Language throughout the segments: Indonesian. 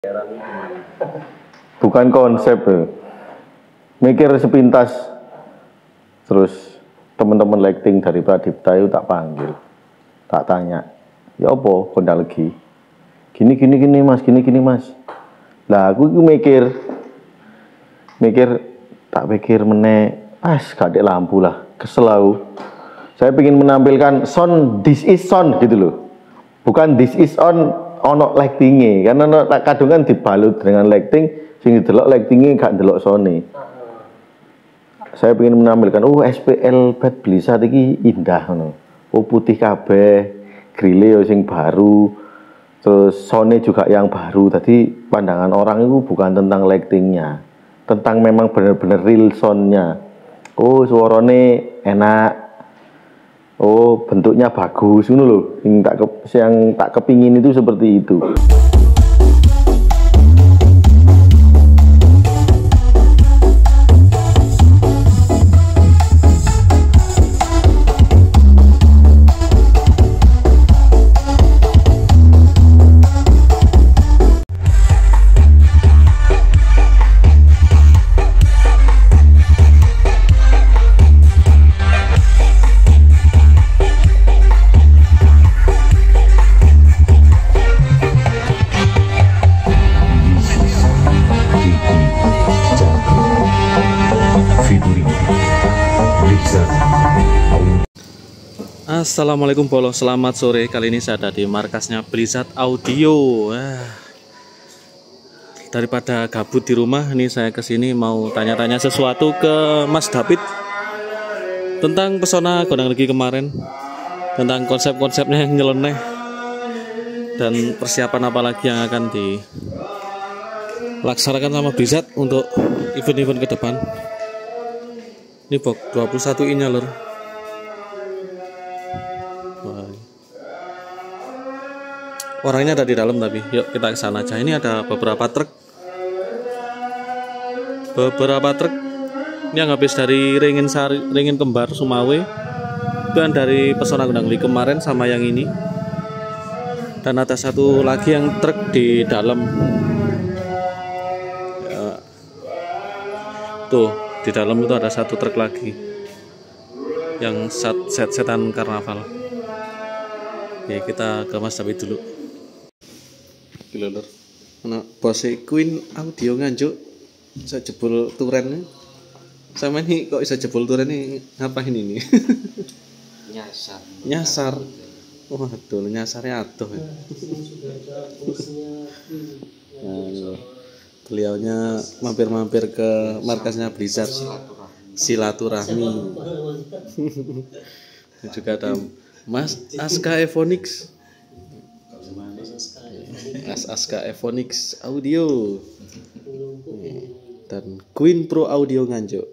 Bukan konsep, mikir sepintas. Terus teman-teman lighting dari Pradipta itu tak panggil, tak tanya, ya apa kondang lagi? Gini mas, gini mas. Lah aku mikir, tak pikir meneh, gak ada lampu lah, kesel aku. Saya ingin menampilkan sound, this is sound gitu loh, bukan this is on ono lightingnya, karena kadang kan dibalut dengan lighting, sing delok lightingnya gak delok sound. Saya ingin menampilkan, SPL Bed Blizzard iki indah no. Putih kabeh, grille sing baru, terus sound juga yang baru. Tadi pandangan orang itu bukan tentang lightingnya, tentang memang benar-benar real soundnya. Suarane enak. Bentuknya bagus, ngono loh. Yang tak kepingin itu seperti itu. Assalamualaikum Bolo, selamat sore. Kali ini saya ada di markasnya Blizzard Audio. Daripada gabut di rumah, ini saya kesini mau tanya-tanya sesuatu ke Mas David tentang pesona Gondang Legi kemarin, tentang konsep-konsepnya yang nyeleneh dan persiapan apa lagi yang akan dilaksanakan sama Blizzard untuk event-event ke depan. Ini box 21 inch lur. Orangnya ada di dalam, tapi yuk kita ke sana aja. Ini ada beberapa truk yang habis dari Ringin Kembar Sumawe, dan dari pesona Gondang Legi kemarin sama yang ini, dan ada satu lagi yang truk di dalam tuh, di dalam itu ada satu truk lagi yang set-setan karnaval. Oke, kita ke Mas David dulu. Lur, ana bose Queen Audio Nganjuk bisa jebol turennya. Sama ini kok bisa jebol turennya, ngapain ini? Nyasar. Waduh, nyasarnya atuh. Beliaunya mampir-mampir ke markasnya Blizzard silaturahmi. Juga ada Mas Aska Ephonics. Aska Ephonics Audio dan Queen Pro Audio Nganjuk.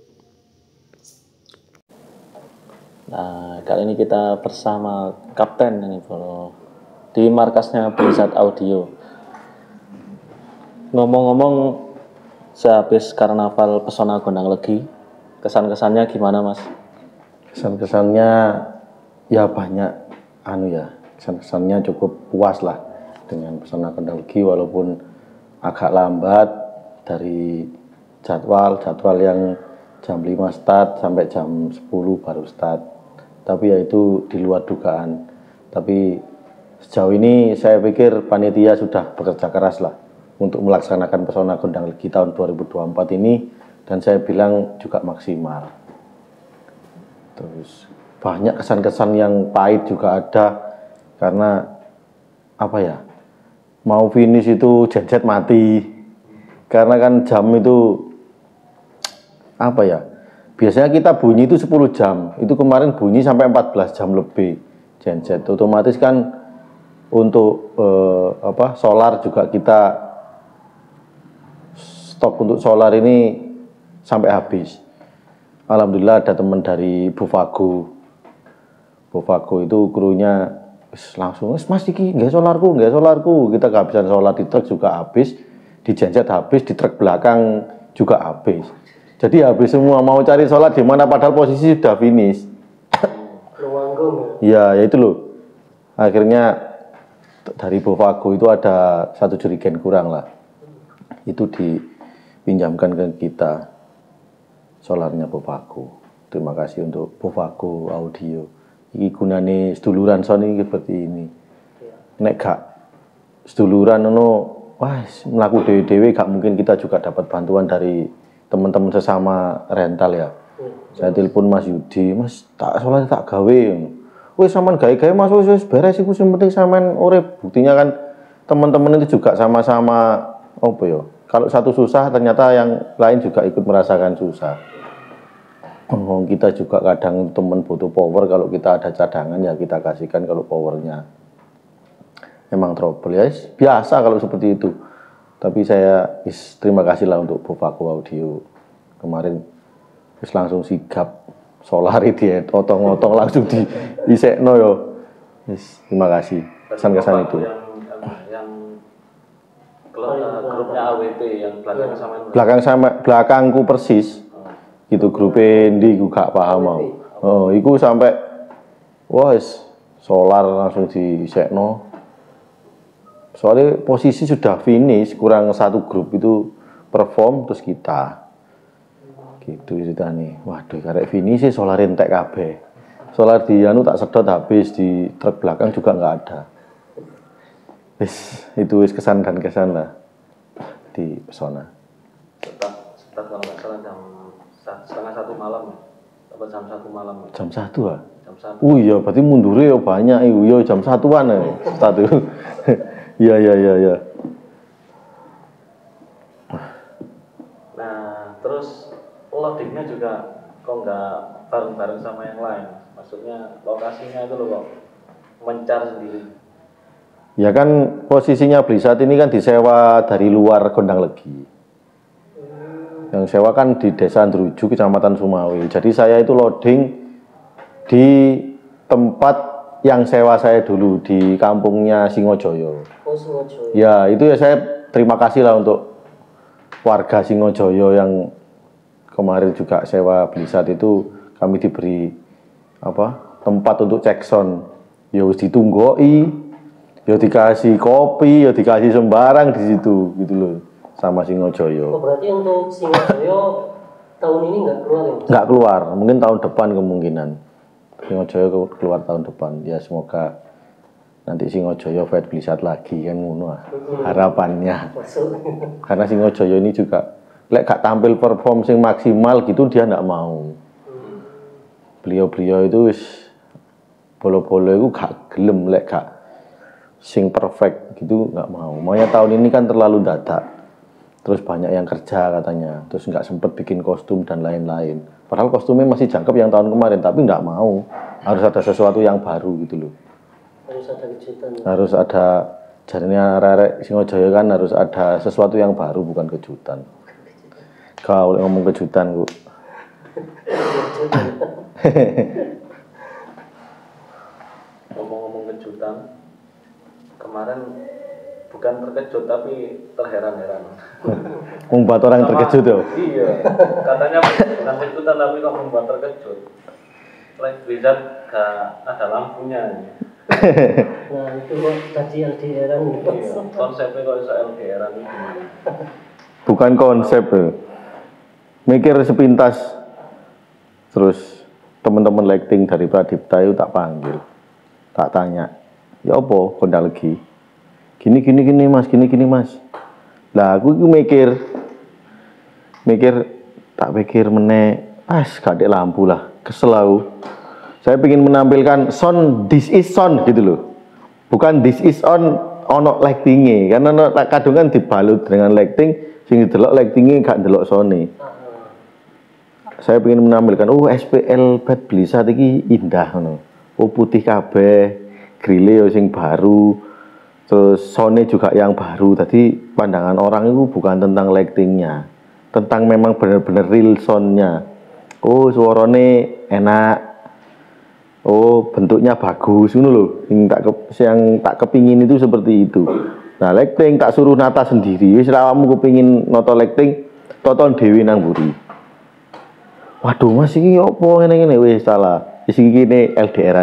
Nah, kali ini kita bersama Kapten ini Bro, di markasnya Blizzard Audio. Ngomong-ngomong, sehabis karnaval pesona Gondang Legi, kesan-kesannya gimana Mas? Kesan-kesannya ya banyak, kesan-kesannya cukup puas lah dengan pesona Gondang Legi, walaupun agak lambat dari jadwal yang jam 5 start sampai jam 10 baru start, tapi ya itu di luar dugaan. Tapi sejauh ini saya pikir panitia sudah bekerja keras lah untuk melaksanakan pesona Gondang Legi tahun 2024 ini, dan saya bilang juga maksimal. Terus banyak kesan-kesan yang pahit juga ada, karena mau finish itu genset mati, karena kan jam itu biasanya kita bunyi itu 10 jam, itu kemarin bunyi sampai 14 jam lebih genset. Otomatis kan untuk solar juga kita stok untuk solar ini sampai habis. Alhamdulillah ada teman dari Bufago itu krunya langsung, Mas iki nggak solarku, kita kehabisan solar di truk juga habis, di genset habis, di truk belakang juga habis. Jadi habis semua, mau cari solar di mana padahal posisi sudah finish. Ya itu loh. Akhirnya dari Bufago itu ada 1 jerigen kurang lah. itu dipinjamkan ke kita solarnya Bovaco. Terima kasih untuk Bovaco Audio. Iki gunane seduluran Sony seperti ini. Nek gak seduluran wah melaku dewe-dewe gak mungkin kita juga dapat bantuan dari teman-teman sesama rental ya. Saya telepon Mas Yudi, Mas tak soalnya tak gawe. Wes sampean gawe-gawe Mas wis beres iku sing penting sampean urip. Buktinya kan teman-teman itu juga sama-sama apa ya? Kalau satu susah ternyata yang lain juga ikut merasakan susah. Kita juga kadang teman butuh power, kalau kita ada cadangan ya kita kasihkan kalau powernya memang trouble ya biasa kalau seperti itu. Tapi saya terima kasih lah untuk Bovaco Audio kemarin langsung sigap solar dia otong-otong langsung disekno yo. Terima kasih kesan-kesan itu. Yang grupnya AWP yang belakangku persis. Gitu grupnya ndi gue gak paham mau. Oh, iku sampai wah solar langsung disekno. Soalnya posisi sudah finish, kurang satu grup itu perform terus kita. Gitu ceritanya. Waduh, karek finish sih solar entek kabeh. Solar di anu tak sedot habis, di truk belakang juga nggak ada. Itu kesan dan kesan lah di pesona. Setelah kalau nggak salah jam 1:30 malam ya, atau jam 1 malam ya. Jam 1 ah? Jam 1. Oh iya, berarti mundurnya ya banyak, iya jam 1-an ya, 1. Iya. Nah, terus loadingnya juga kok nggak bareng-bareng sama yang lain? Maksudnya lokasinya itu loh kok mencar sendiri. Ya kan posisinya Blisat ini kan disewa dari luar Gondang Legi. Yang sewa kan di Desa Andruju, Kecamatan Sumawe. Jadi saya itu loading di tempat yang sewa saya dulu di kampungnya Singojoyo. Oh, Singojoyo. Ya itu ya saya terima kasih lah untuk warga Singojoyo yang kemarin juga sewa Blisat itu, kami diberi tempat untuk cek sound. Ya harus ditunggoi, ya dikasih kopi, ya dikasih sembarang di situ gitu loh sama Singojoyo. Oh, berarti untuk Singojoyo tahun ini nggak keluar ya? Nggak keluar, mungkin tahun depan kemungkinan. Singojoyo keluar tahun depan. Ya semoga nanti Singojoyo fight Blisat lagi kan ngono harapannya. Karena Singojoyo ini juga lek gak tampil perform sing maksimal gitu dia nggak mau. Beliau itu wis bolo-bolo itu gak gelem lek gak sing perfect gitu nggak mau. Maunya tahun ini kan terlalu dadak. Terus banyak yang kerja katanya, terus nggak sempet bikin kostum dan lain-lain. Padahal kostumnya masih jangkep yang tahun kemarin, tapi nggak mau. Harus ada sesuatu yang baru gitu loh. Harus ada kejutan. Harus ada, jadinya arek Singojoyo kan harus ada sesuatu yang baru, bukan kejutan. Kau ngomong kejutan Bu. Ngomong-ngomong kejutan, kemarin bukan terkejut tapi terheran-heran. Membuat orang terkejut ya? Iya, katanya bukan kejutan tapi kok membuat terkejut. Blisat gak ada lampunya. Nah itu kok tadi LDR-an. Iya, konsepnya kok bisa LDR-an itu. Bukan konsep ya. Mikir sepintas. Terus teman-teman lighting dari Pradipta itu tak panggil, tak tanya, ya apa Gondang Legi? Gini mas, gini mas. Lah aku mikir meneh, gak ada lampu lah, kesel aku. Saya ingin menampilkan sound, this is sound gitu loh. Bukan this is on ono lightingnya, karena kadang kan dibalut dengan lighting, sing delok lightingnya gak delok sound. Saya ingin menampilkan, SPL Bad Blisat iki indah no. Putih kabeh, grille sing baru, terus sound juga yang baru. Tadi pandangan orang itu bukan tentang lightingnya, tentang memang benar-benar real soundnya. Suarane enak. Bentuknya bagus ngono lho. Yang tak kepingin itu seperti itu. Nah, lighting tak suruh nata sendiri. Wis awakmu kepingin nata lighting, tonton dhewe nang mburi. Waduh Mas iki opo ngene-ngene wis salah. Iki kene LDR-an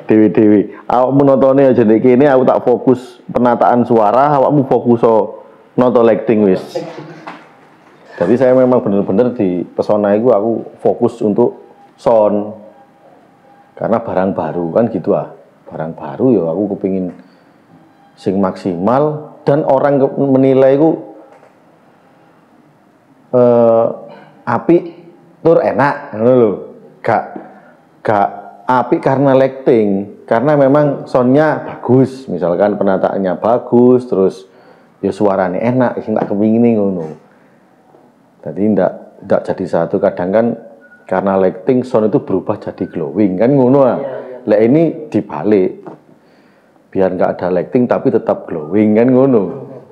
dhewe. Awakmu notone aja nek kene aku tak fokus penataan suara, awakmu fokus not lighting wis. Jadi saya memang bener-bener di pesona itu aku fokus untuk sound karena barang baru kan gitu barang baru ya aku kepingin sing maksimal dan orang menilai itu apik tur enak ngono lho. Gak apik karena lighting, karena memang soundnya bagus, misalkan penataannya bagus, terus ya suaranya enak, sing tak kepingin ngono. Jadi ndak jadi satu, kadang kan karena lighting sound itu berubah jadi glowing kan ngono Lah ini dibalik. Biar nggak ada lighting tapi tetap glowing kan ngono.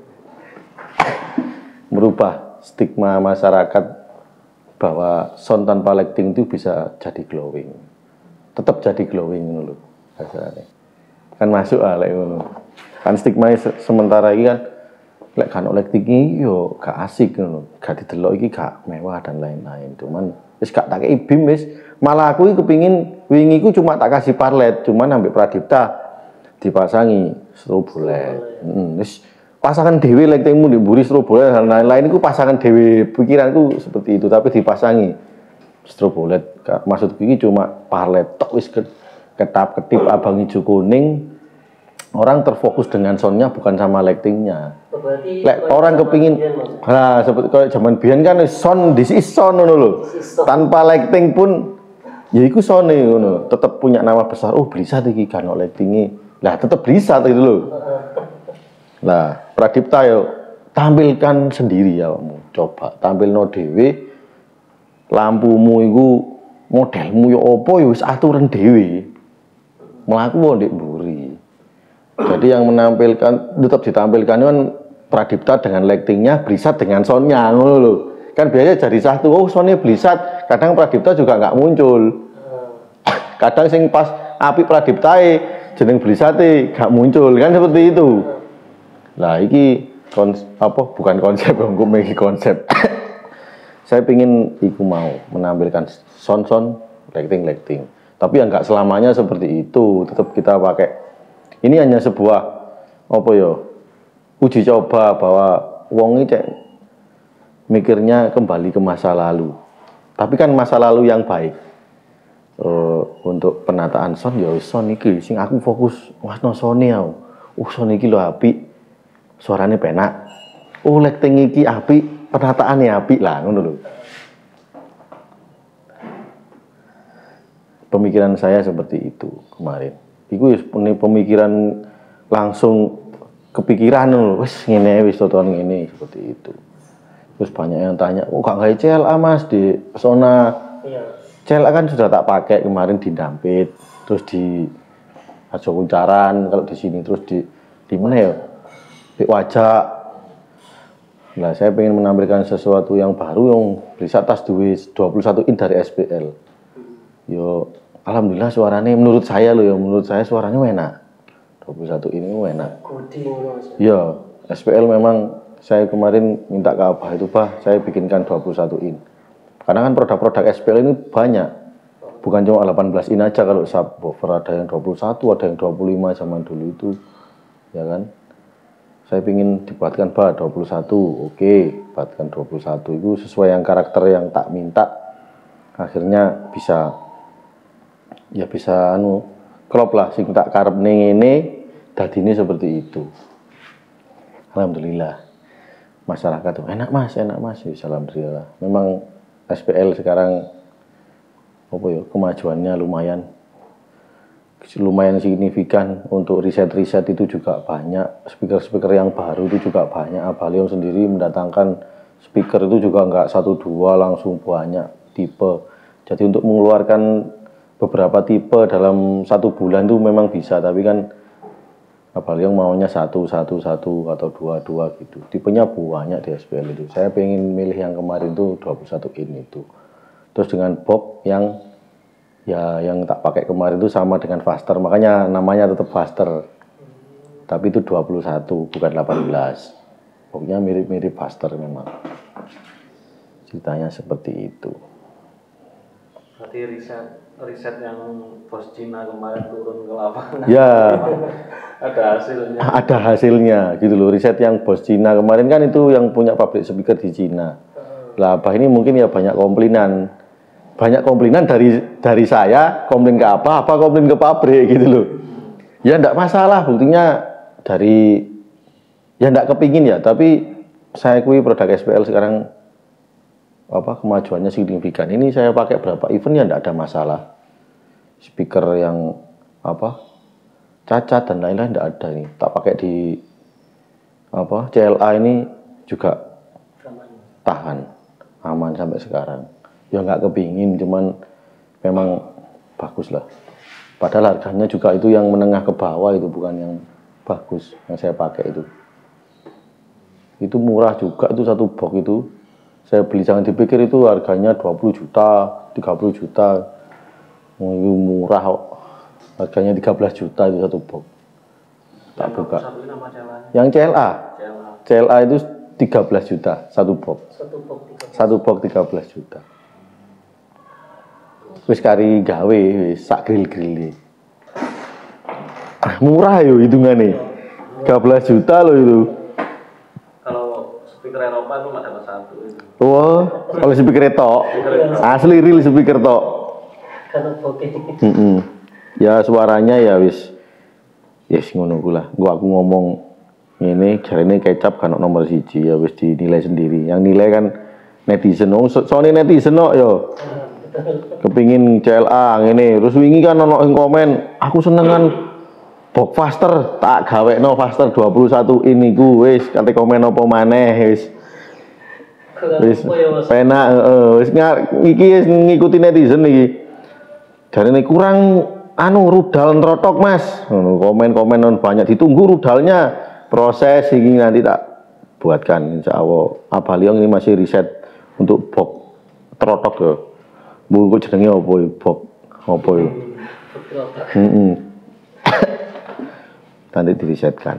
Merubah stigma masyarakat bahwa sound tanpa lighting itu bisa jadi glowing. Tetap jadi glowing ngono lho kasarane. Kan masuk lek ngono. Kan stigma sementara ini kan lek kan lighting iki yo gak asik ngono. Gak didelok iki gak mewah dan lain-lain. Cuman wis gak tak kei bim wis. Malah aku iki kepingin wingi ku cuma tak kasih parlet, cuman ambek Pradipta dipasangi strobo LED. Wis pasangan dhewe lightingmu diburi strobo LED dan lain-lain iku pasangan dhewe, pikiranku seperti itu, tapi dipasangi strobo LED. Maksudku iki cuma parlet tok wis ketap-ketip abang hijau kuning. Orang terfokus dengan soundnya bukan sama lightingnya. Lek orang kepingin, nah seperti kayak zaman biyen kan sound this is sound ngono lho. Tanpa lighting pun ya iku sound ngono, tetap punya nama besar. Oh, Blisat iki kan lightinge. Lah tetap Blisat gitu loh. Nah, Pradipta yo tampilkan sendiri ya kamu. Coba tampilno dhewe. Lampumu iku modelmu yo opo yo wis aturan dhewe. Mlaku ndek mburi. Jadi yang menampilkan tetap ditampilkan kan Pradipta dengan lightingnya, Blisat dengan soundnya ngono lho. Kan biasanya jadi satu. Oh, soundnya Blisat, kadang Pradipta juga nggak muncul. Kadang sing pas apik Pradiptae jeneng Blisate gak muncul kan seperti itu. Lah iki bukan konsep, engko iki konsep. Saya pingin iku mau menampilkan sound lighting. Tapi yang nggak selamanya seperti itu, tetap kita pakai. Ini hanya sebuah uji coba bahwa wong iki mikirnya kembali ke masa lalu. Tapi kan masa lalu yang baik. Untuk penataan sound ya sound iki sing aku fokus wasno sone aku. Sound iki lho apik. Suarane penak. Lighting iki apik, penataane apik lah ngono lho. Pemikiran saya seperti itu kemarin. Iku pemikiran langsung kepikiran lho, wis ngene wis tonton ngene seperti itu. Terus banyak yang tanya, gak gawe CLA Mas di pesona. Iya. CLA kan sudah tak pakai kemarin di Dampit, terus di Ajo Kuncaran, kalau di sini terus di mana ya? Di Wajak. Nah, saya pengen menampilkan sesuatu yang baru yang bisa tas duwe 21 in dari SPL. Yo alhamdulillah suaranya menurut saya suaranya enak. 21 ini enak. Iya, SPL memang saya kemarin minta ke Abah itu, Bah, saya bikinkan 21 in. Karena kan produk-produk SPL ini banyak. Bukan cuma 18 in aja, kalau subwoofer ada yang 21, ada yang 25 zaman dulu itu. Ya kan? Saya ingin dibuatkan Bah 21. Oke, buatkan 21 itu sesuai yang karakter yang tak minta. Akhirnya bisa klop lah sing tak karep ngene dadine seperti itu. Alhamdulillah. Masyarakat tuh enak mas, alhamdulillah. Memang SPL sekarang kemajuannya lumayan signifikan. Untuk riset itu juga banyak, speaker yang baru itu juga banyak. Abalion sendiri mendatangkan speaker itu juga nggak 1-2, langsung banyak tipe. Jadi untuk mengeluarkan beberapa tipe dalam 1 bulan itu memang bisa, tapi kan Abalion maunya 1 atau 2 gitu. Tipenya banyak di SPL itu. Saya pengen milih yang kemarin itu 21 in itu. Terus dengan box yang tak pakai kemarin itu sama dengan Faster, makanya namanya tetap Faster. Tapi itu 21 bukan 18. Boxnya mirip-mirip Faster memang. Ceritanya seperti itu. Berarti riset yang bos Cina kemarin turun ke lapangan. Ya, Ada hasilnya gitu loh. Riset yang bos Cina kemarin kan itu yang punya pabrik speaker di Cina. Lah Abah ini mungkin ya banyak komplainan. Banyak komplainan dari saya, komplain ke apa komplain ke pabrik gitu loh. Ya enggak masalah, buktinya dari ya enggak kepingin ya, tapi saya akui produk SPL sekarang kemajuannya signifikan. Ini saya pakai berapa event ya enggak ada masalah. Speaker yang cacat dan lain-lain enggak ada nih. Tak pakai di CLA ini juga tahan, aman sampai sekarang. Ya nggak kepingin, cuman memang bagus lah. Padahal harganya juga itu yang menengah ke bawah, itu bukan yang bagus yang saya pakai itu. Itu murah juga, itu satu box itu. Saya beli, jangan dipikir itu harganya 20 juta, 30 juta. Itu murah kok. Harganya 13 juta itu satu box. Tak buka. Yang CLA itu 13 juta satu box. Satu box 13 juta. Wis kari gawe wis sak grill-grill. Murah yo hitungane. 13 juta loh itu. Kalau speaker Eropa itu dapat satu itu. Wah, kalau speaker tok. Asli real speaker tok. Ya suaranya ya wis ngono ku lah. Aku ngomong ini jarene kecap kan nomor 1 ya wis dinilai sendiri. Yang nilai kan netizen. Soalnya netizen kok yo. Kepingin CLA ngene. Terus wingi kan ono ing komen, aku senengan box faster, tak gawekno faster 21 ini ku wis kate komen apa maneh wis. Wis penak wis iki ngikuti netizen iki. Jarene kurang rudal ntrotok Mas. Komen-komen banyak ditunggu rudalnya. Proses ini nanti tak buatkan insyaallah. Abah Liong ini masih riset untuk box trotok ya. Bu jenenge apa ya box apa ya. Nanti dirisetkan.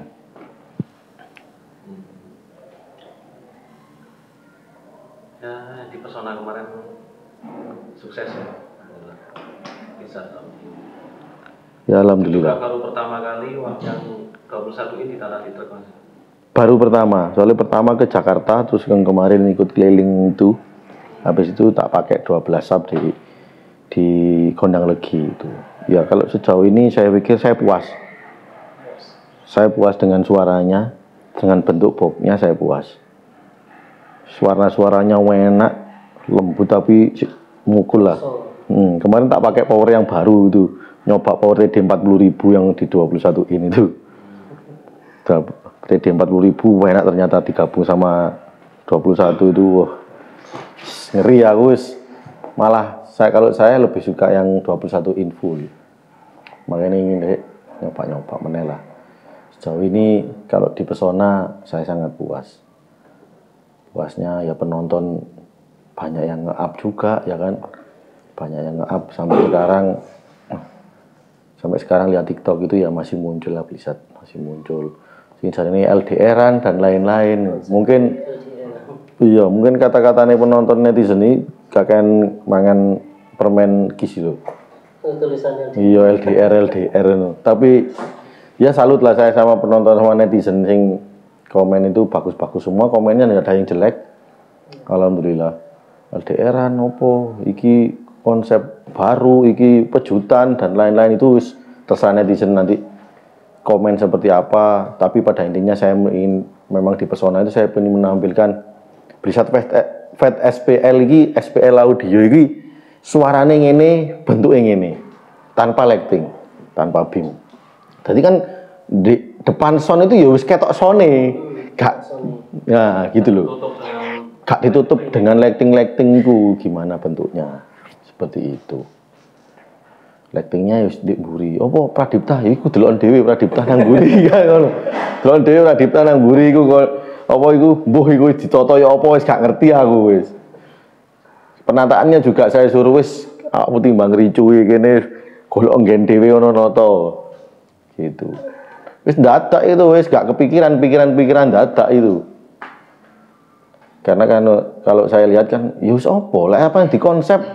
Ya, di pesona kemarin sukses ya. Bisa. Ya alhamdulillah. Baru pertama kali yang 21 ini ditaruh di truk Mas. Baru pertama, soalnya pertama ke Jakarta, terus yang kemarin ikut keliling itu. Habis itu tak pakai 12 sub di Kondang Legi itu. Ya kalau sejauh ini saya pikir saya puas. Saya puas dengan suaranya, dengan bentuk boxnya saya puas. Suaranya enak, lembut tapi mukul lah. Kemarin tak pakai power yang baru itu, nyoba power TD 40.000 yang di 21 ini tuh. TD 40.000 enak ternyata digabung sama 21 itu. Wah, ngeri aku wis. Malah kalau saya lebih suka yang 21 in full. Makanya ingin nyoba menela. Sejauh ini kalau di Pesona saya sangat puas. Puasnya ya penonton banyak yang nge-up juga ya kan. Banyak yang nge-up sampai sekarang lihat TikTok itu ya masih muncul lah Blizzard, masih muncul. Ini LDR-an dan lain-lain. Mungkin kata-katanya penonton netizen ini kakek mangan permen kis itu. Iya LDR. Tapi ya salut lah saya sama penonton sama netizen sing komen itu bagus-bagus semua, komennya nggak ada yang jelek. Alhamdulillah. LDR-an opo, iki konsep baru, iki pejutan dan lain-lain itu terserah netizen nanti komen seperti apa. Tapi pada intinya saya ingin memang di Pesona itu saya ingin menampilkan Blizzard Fat SPL ini, SPL audio ini suaranya ngene, bentuknya ngene, tanpa lighting, tanpa beam. Jadi kan di depan sound itu ya wis ketok sone, gak, ya gitu loh, gak ditutup dengan lighting-lightingku, gimana bentuknya, seperti itu. Lightingnya wis di mburi. Apa Pradipta iku deloken dhewe Pradipta nang mburi kan ngono. Deloken dhewe Pradipta nang mburi iku apa iku mbuh iku ditata ya apa wis gak ngerti aku wis. Penataannya juga saya suruh wis aku timbang ricuwi kene golok nggen dhewe ono nata. Gitu. Wis dadak itu wis gak kepikiran pikiran dadak itu. Karena kan kalau saya lihat kan ya wis apa lah apa yang dikonsep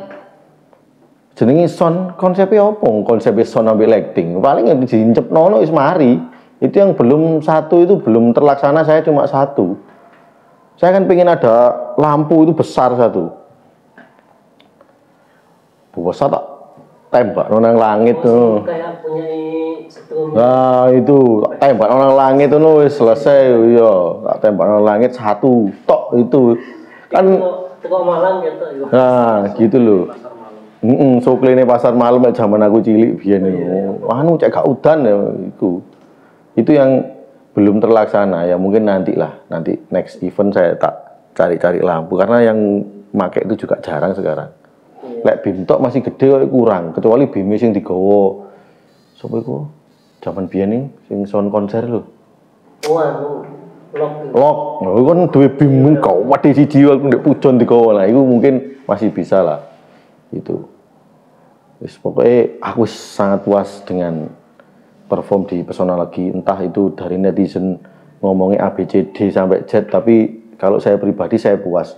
jenenge sound konsepnya apa? Konsepnya sound ambil lighting. Paling yang diincepno wis mari. Itu yang belum satu itu belum terlaksana, saya cuma satu. Saya kan pengen ada lampu itu besar satu. Besar tak tembak nang langit tuh. Kayak punya setrum. Nah itu tak tembak nang langit tuh wis selesai ya. Tak tembak nang langit satu tok itu. Kan Teko Malang gitu. nah gitu loh. Sokline pasar malam zaman aku cilik biyen niku. Anu cek gak udan ya iku. Itu yang belum terlaksana ya, mungkin nanti lah, nanti next event saya tak cari-cari lampu karena yang make itu juga jarang sekarang. Lek BIM tok masih gede kurang, kecuali BIM sing digawa sapa iku zaman biyen ning sing sound konser lho. Oh anu lok. Lok, kan duwe BIM kawat siji ndek pujon digawa lah, iku mungkin masih bisa lah. Itu. Wis pokoknya aku sangat puas dengan perform di Pesona lagi, entah itu dari netizen ngomongnya ABCD sampai Z, tapi kalau saya pribadi saya puas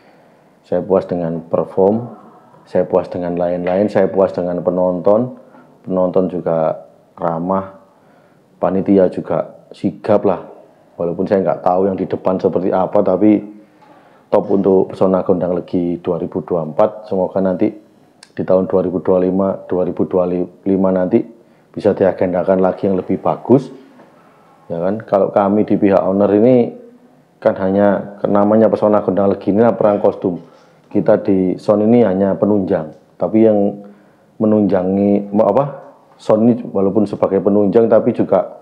dengan perform, saya puas dengan lain-lain, saya puas dengan penonton juga ramah, panitia juga sigap lah, walaupun saya nggak tahu yang di depan seperti apa, tapi top untuk Pesona Gondang Legi 2024, semoga nanti di tahun 2025 nanti bisa diagendakan lagi yang lebih bagus, ya kan? Kalau kami di pihak owner ini kan hanya namanya Pesona Gondang Legi ini perang kostum. Kita di sound ini hanya penunjang, tapi yang menunjangi sound ini walaupun sebagai penunjang tapi juga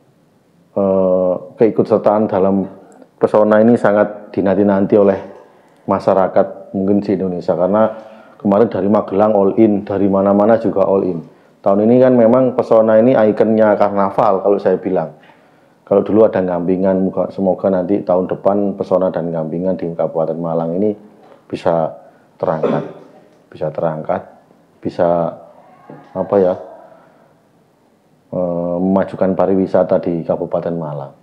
keikutsertaan dalam Pesona ini sangat dinanti-nanti oleh masyarakat mungkin di Indonesia, karena kemarin dari Magelang all in, dari mana-mana juga all in. Tahun ini kan memang Pesona ini ikonnya karnaval kalau saya bilang. Kalau dulu ada Gampingan, semoga nanti tahun depan Pesona dan Gampingan di Kabupaten Malang ini bisa terangkat, bisa memajukan pariwisata di Kabupaten Malang.